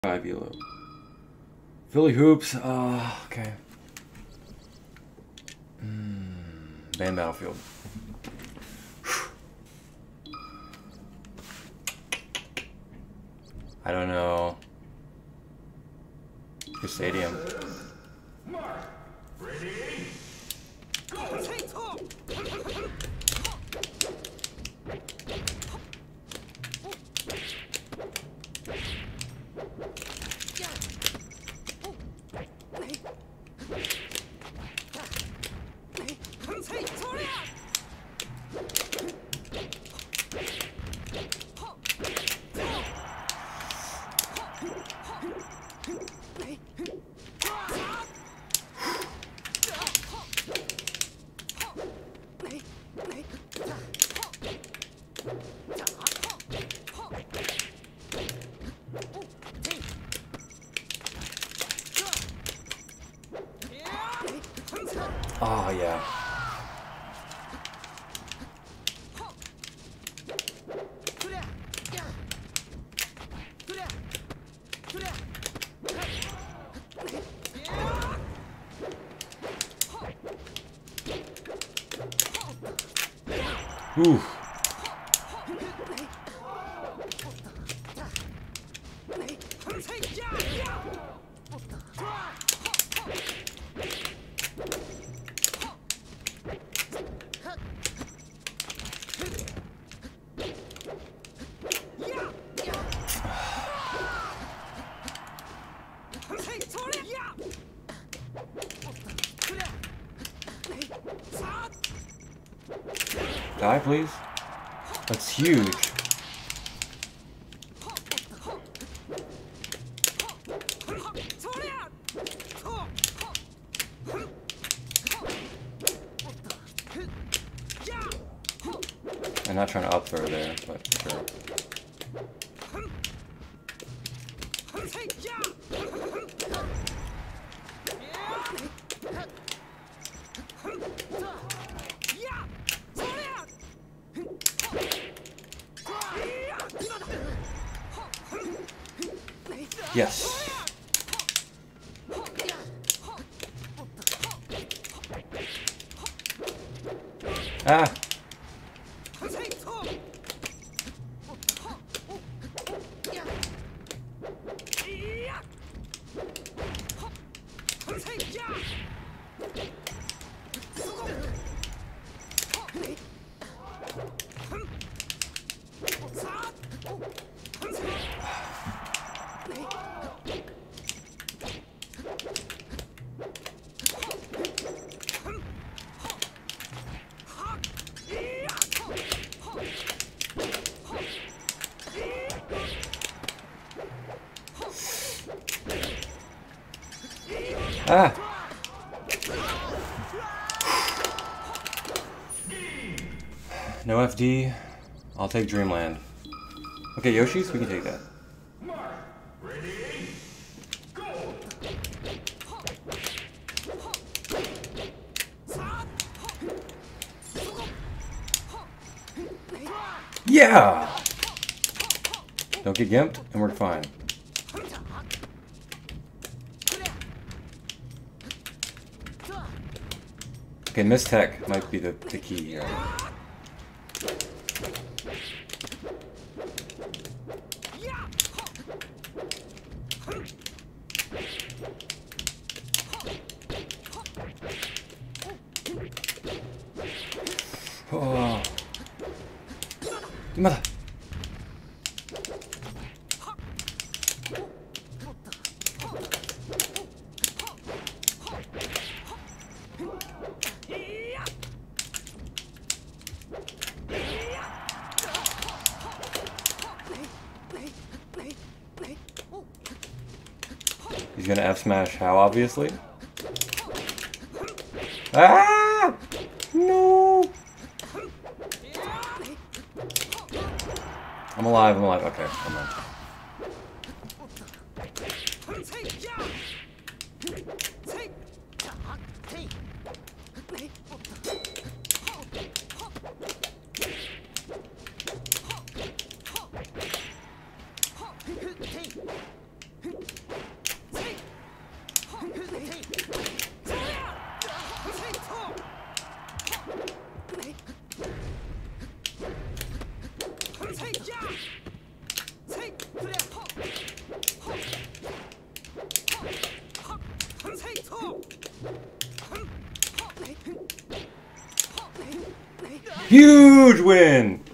Bealo. Phillyhoops. Okay. Band Battlefield. I don't know. Your stadium. Mark, ready? Go! Oh, yeah. Ooh. Die, please. That's huge. I'm not trying to up throw there, but sure. Yes. Ah. Ah! No FD. I'll take Dreamland. Okay, Yoshi's, we can take that. Mark, ready? Go! Yeah! Don't get gimped, and we're fine. Okay, mistech might be the key here. Oh. Mother. He's gonna F smash how, obviously? Ah! No! I'm alive, I'm alive. Okay, I'm on. Huge win!